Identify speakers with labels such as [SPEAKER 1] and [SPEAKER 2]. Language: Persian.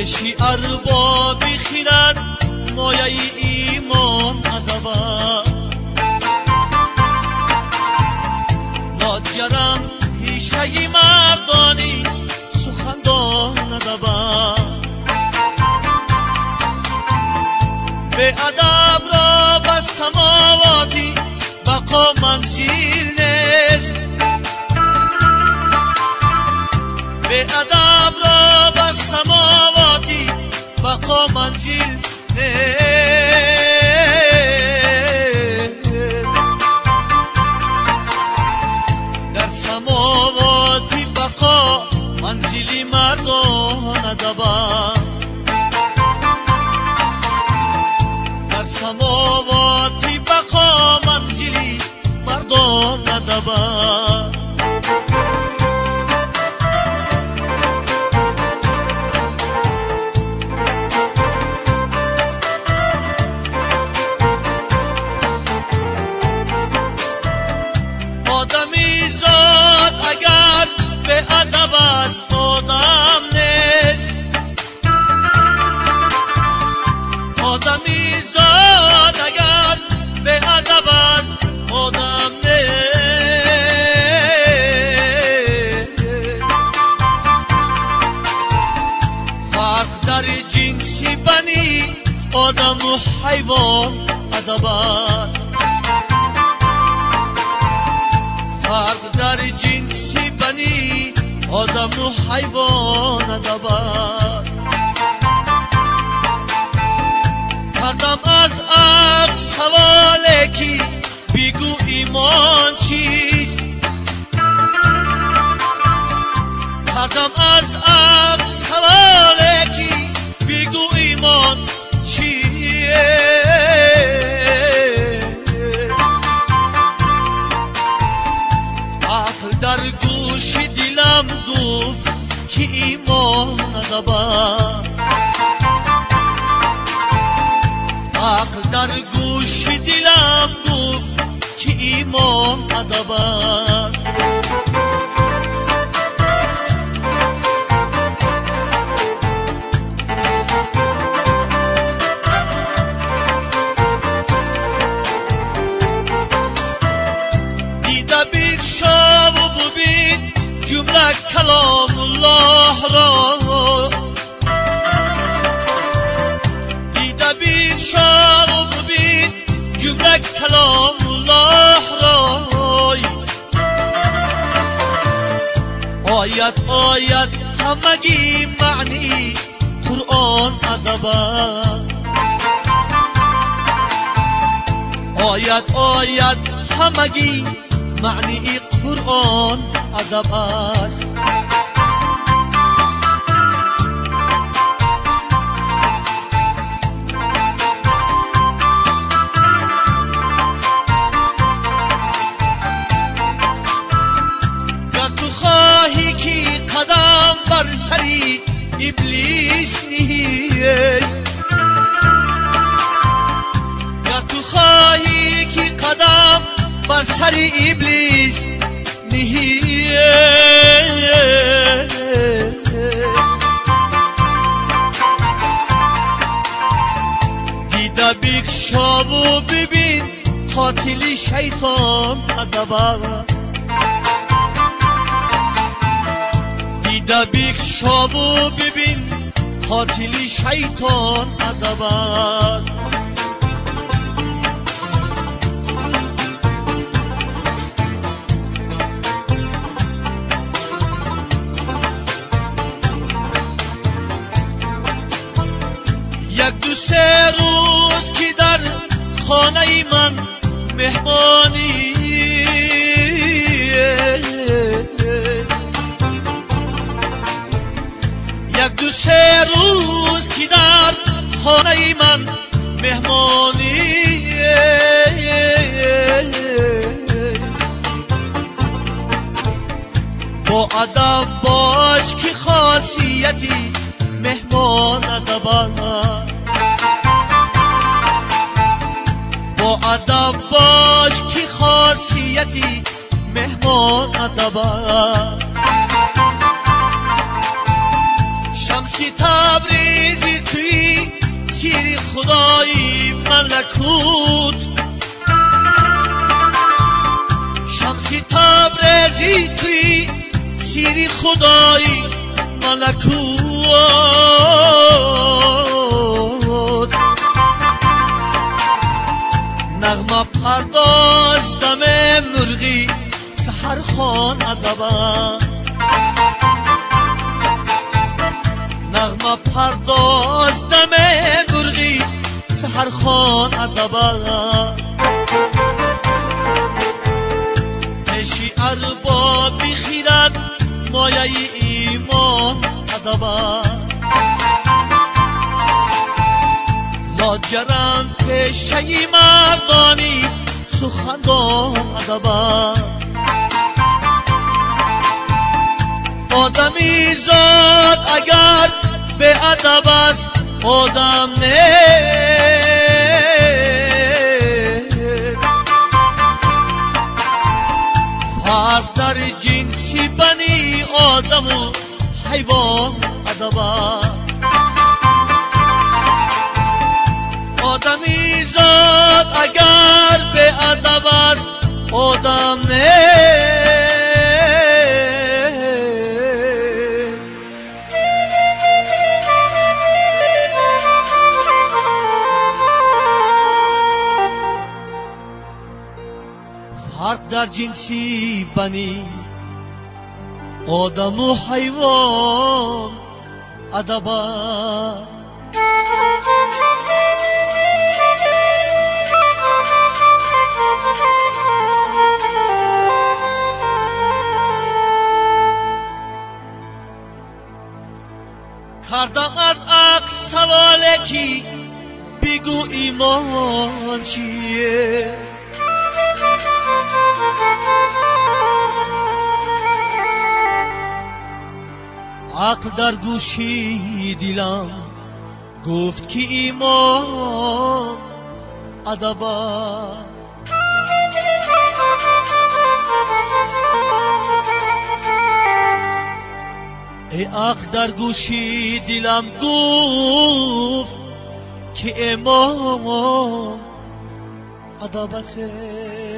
[SPEAKER 1] بشی اربابی خیرد مایه ایمان ادبا لاجرم پیشه مردانی سخندان ادبا به ادب را به سماواتی بقا منزل نیست به ادب را به سماواتی بقا منزل نیست در سماواتی بقا منزلی مردان ادبا در سماواتی بقا منزلی مردان ادبا آدمی زاد اگر به ادب از آدم نیست آدمی زاد اگر به ادب از آدم نیست فرق در جنسی بنی آدم و حیوان ادب است فرق در جنسی بنی آدم و حیوان ادب است کردم از عقل سواله کی بگو ایمان چیست کردم از عقل سواله کی بگو ایمان چیست عقل در گوش دلم گفت که ایمان ادب است عقل در گوش دلم گفت که ایمان ادب است دیده بگشا و ببین جمله کلام الله را دیده بگشا و ببین جمله کلام الله را آیت آیت همگی معنی قرآن ادب آیت آیت همگی معنی قرآن ادب است گر تو خواهی که قدم بر سری ابلیس نهی گر تو خواهی که قدم بر سری ابلیس نهی دیده بگشا و ببین قاتل شیطان ادب است دیده بگشا و ببین قاتل شیطان ادب است یک دو سه روز که در خانه من مهمانی یک دو سه روز که در خانه من مهمانی با ادب باش که خاصیتی مهمان ادب با ادب باش که خاصیتی مهمان ادب شمسی تبریز ملکوت شمسی تبریزی توی سیری خدایی ملکوت نغمه پرداز دم مرغی سحر خوان ادبا نغمه پرداز دم مرغی سحر خوان ادبا پیشی اربابی خیرد مایه ایمان ادبا لاجرم پیشه مردانی سخندان ادبا آدمی زاد اگر به ادب است آدم نیست فرق در جنسی بنی آدم و حیوان ادب است آدمی زاد اگر به ادب است آدم نیست فرق در جنسی بنی آدم و حیوان ادب است کردم از عقل سواله کی بگو ایمان چیه عقل در گوشی دلم گفت که ایمان ادب است ای عقل در گوشی دلم گفت که ایمان ادب است